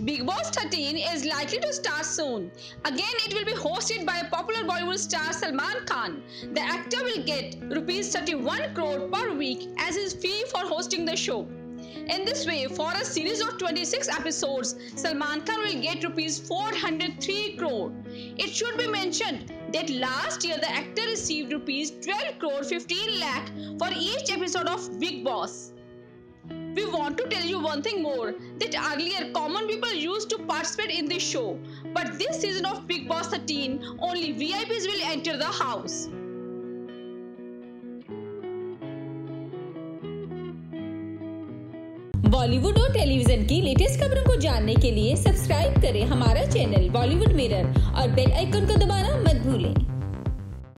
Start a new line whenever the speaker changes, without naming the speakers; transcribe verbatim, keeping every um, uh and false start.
Bigg Boss thirteen is likely to start soon. Again, it will be hosted by popular Bollywood star Salman Khan. The actor will get rupees thirty-one crore per week as his fee for hosting the show. In this way, for a series of twenty-six episodes, Salman Khan will get rupees four hundred three crore. It should be mentioned that last year the actor received rupees twelve crore fifteen lakh for each episode of Bigg Boss. We want to tell you one thing more, that earlier common people used to participate in this show, but this season of Bigg Boss thirteen, only V I Ps will enter the house.
Bollywood और television की latest खबरों को जानने के लिए subscribe करें हमारा channel Bollywood mirror और बेल आइकन को दबाना मत भूलें।